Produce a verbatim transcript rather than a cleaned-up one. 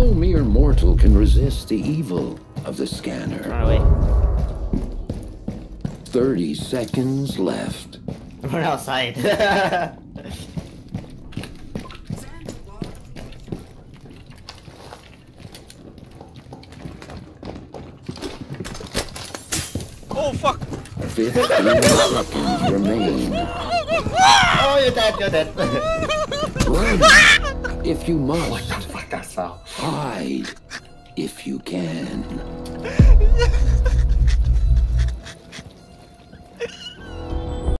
No mere mortal can resist the evil of the scanner. Run away. Thirty seconds left. Run outside. Oh fuck! Fifteen seconds remain. Oh, you're dead, you're dead. Run if you must. What the fuck that sound? Hide if you can.